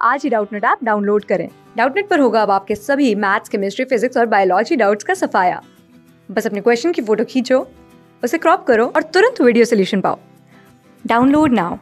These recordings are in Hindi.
आज ही डाउटनेट ऐप डाउनलोड करें। डाउटनेट पर होगा अब आपके सभी मैथ्स, केमिस्ट्री, फिजिक्स और बायोलॉजी डाउट्स का सफाया। बस अपने क्वेश्चन की फोटो खींचो, उसे क्रॉप करो और तुरंत वीडियो सोल्यूशन पाओ। Download now.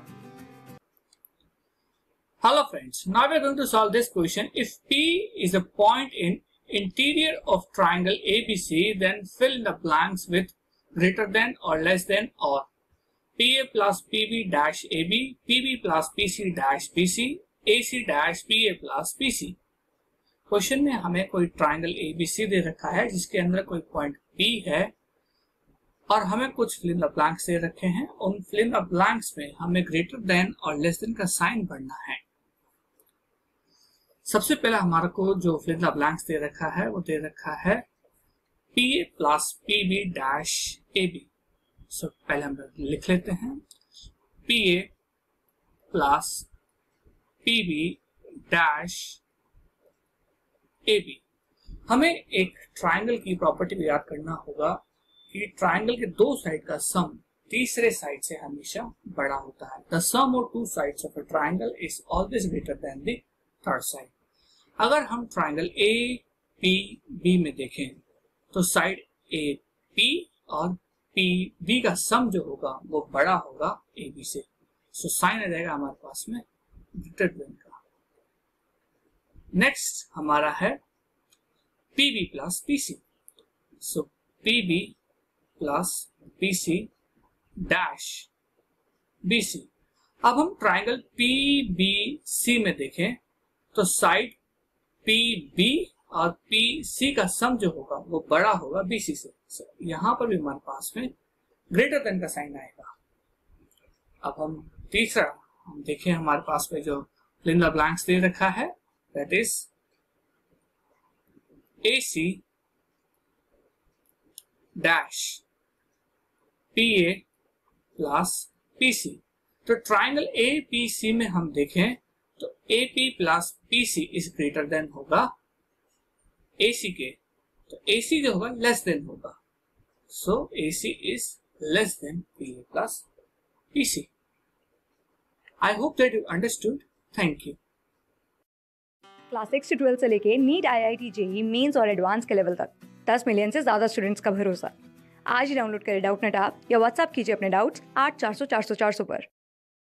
Hello friends, now we are going to solve this question. If P is a point in interior of triangle ABC, then fill in the blanks with greater than or less than or PA plus PB dash AB, PB plus PC dash BC, AC dash PA plus PC. Question में हमें कोई ट्राइंगल ABC दे रखा है जिसके अंदर कोई पॉइंट P है और हमें कुछ फिल इन द ब्लैंक्स दे रखे हैं। उन फिल इन द ब्लैंक्स में हमें ग्रेटर देन और लेस देन का साइन भरना है। सबसे पहले हमारे को जो फिल इन द ब्लैंक्स दे रखा है वो दे रखा है PA plus PB dash AB। So पहले हम लिख लेते हैं PA plus PB dash AB। हमें एक ट्राइंगल की प्रॉपर्टी को याद करना होगा कि ट्राइंगल के दो साइड का सम तीसरे साइड से हमेशा बड़ा होता है। The sum of two sides of a triangle is always greater than the third side. अगर हम ट्राइंगल ए पी बी में देखें तो साइड ए पी और पी बी का सम जो होगा वो बड़ा होगा ए बी से। सो साइन आ जाएगा हमारे पास में ग्रेटर देन का। नेक्स्ट हमारा है PB plus PC. So PB plus PC dash BC. अब हम ट्राइंगल पीबीसी में देखें तो साइड पीबी और पीसी का सम जो होगा वो बड़ा होगा बीसी से। यहां पर भी हमारे पास में ग्रेटर देन का साइन आएगा। अब हम तीसरा हम देखें हमारे पास में जो फिल इन द ब्लैंक्स दे रखा है that is AC dash PA plus PC। तो ट्राइंगल APC में हम देखें तो AP plus PC is greater than होगा AC के, तो AC जो होगा लेस देन होगा। So AC is less than PA plus PC। I hope that you understood. Thank you. Class 6 से 12 से लेके नीट, IIT, JEE मेंस और एडवांस के लेवल तक 10 मिलियन से ज्यादा स्टूडेंट्स का भरोसा। आज ही डाउनलोड करें डाउटनेट ऐप या व्हाट्सएप कीजिए अपने डाउट्स 8400 400 400 पर।